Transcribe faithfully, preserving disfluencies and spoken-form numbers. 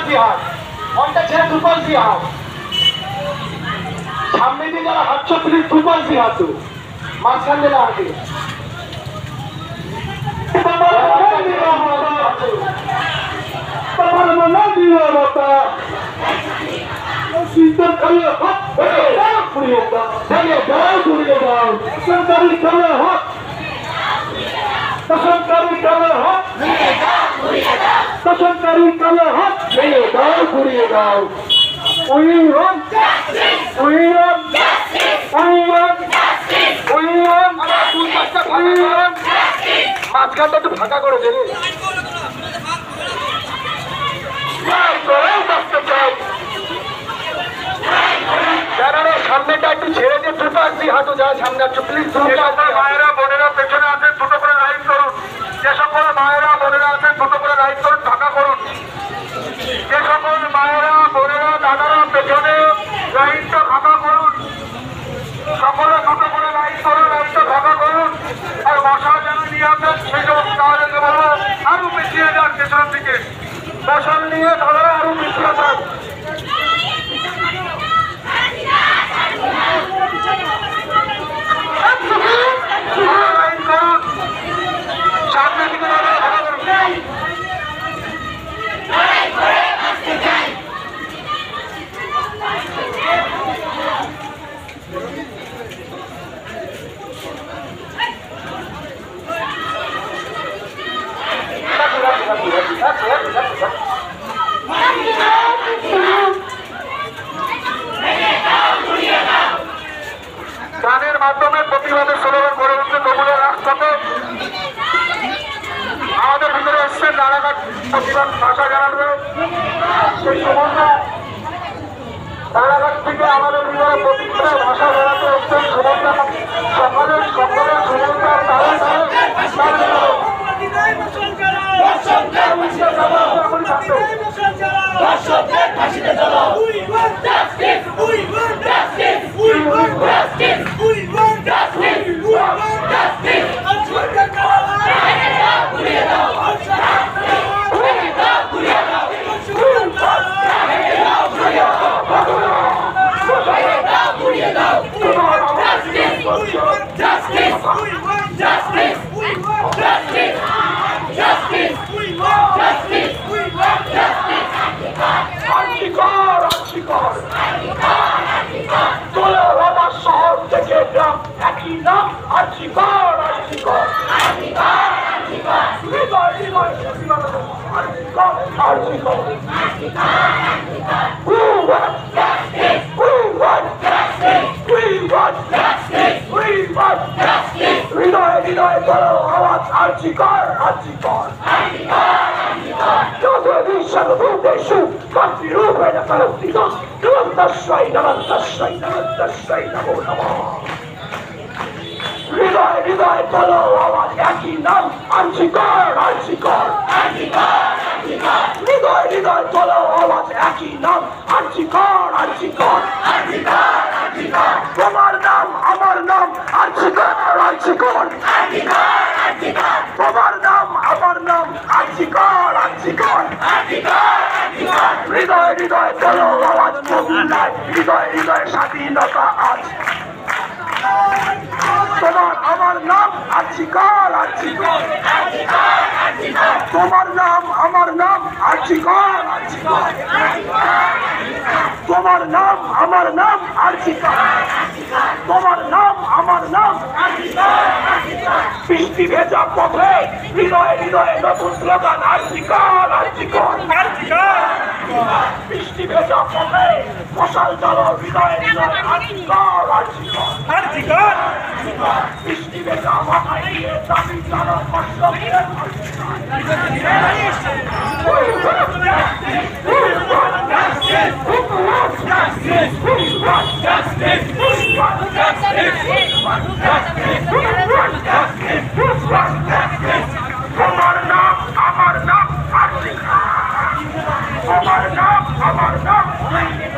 হাত, মনটা ছেড়ে দুপাশি হাত, সামনে দিয়ে যারা হাঁটছ প্লিজ দুপাশি হাত, মাঝখান দিয়ে হাঁটে। তোমার মনে দিও মাতা শীতল কালে হাত ঘুরিয়ে দাও, ভেঙে দাও, ঘুরিয়ে দাও, সরকারি কালে হাত, সরকারি কালে হাত, সরকারি কালে হাত, ভেঙে দাও, ঘুরিয়ে দাও। We want justice. We want justice. We want justice. We want justice. We want justice. মাঝখানটা একটু ফাঁকা করে দেবে। সামনেটা একটু ছেড়ে দিয়ে দুটো আসছি হাঁটু যা সামনে একটু প্লিজ। মায়েরা বোনেরা পেছনে আছেন দুটো করে লাইন করুন, যে সকল মায়েরা বোনেরা আছেন দুটো করে লাইন করুন, ফাঁকা করুন। যে সকল মায়েরা বোনেরা দাদারা পেছনে লাইনটা ফাঁকা করুন, সকলে দুটো করে লাইন করুন, লাইনটা ফাঁকা করুন। আর মশাল যেন নিয়ে আসেন সেসব তাহলে বলবো আরো পিছিয়ে যান, পেছনের দিকে মশাল নিয়ে দাদারা আরো পিছিয়ে যান। লাইন করুন, সামনের দিকে দাদারা ফাঁকা করুন। গানের মাধ্যমে প্রতিবাদের স্লোগান গড়ে উঠছে তবুলের রাজপথে। আমাদের ভিতরে এসছেন রানাঘাট প্রতিবাদ ভাষা জানাবে সেই সমস্ত রানাঘাট থেকে আমাদের ভিতরে প্রতিক্রিয়া ভাষা জানাতে এসছেন সুমন্তা। সকলের সকলের সুমন্তার তারে তারে হৃদয় হৃদয় বলো আওয়াজ একই নাম আর্জিকর আর্জিকর হৃদয় হৃদয় বলো আওয়াজ একই নাম আর্জিকর আর্জিকর তোমার নাম আমার নাম আর্জিকর আর্জিকর তোমার নাম আমার নাম আর্জিকর আর্জিকর হৃদয় হৃদয় বলো আওয়াজ নাই হৃদয় হৃদয় স্বাধীনতা আজ তোমার আমার নাম আর্জিকর আর্জিকর তোমার নাম আমার নাম আর্জিকর আর্জিকর তোমার নাম আমার নাম আর্জিকর তোমার নাম আমার নাম বৃষ্টি ভেজা পথে হৃদয়ে হৃদয়ে নতুন স্লোগান আর্জিকর আর্জিকর বৃষ্টি ভেজা পথে মশাল জ্বালো হৃদয়ে হৃদয়ে আর্জিকর আর্জিকর বৃষ্টি ভেজা মাথায় দিয়ে দাবি জ্বালো কষ্ট দিয়ে তোমার নাম আমার নাম আর্জিকর তোমার নাম আমার নাম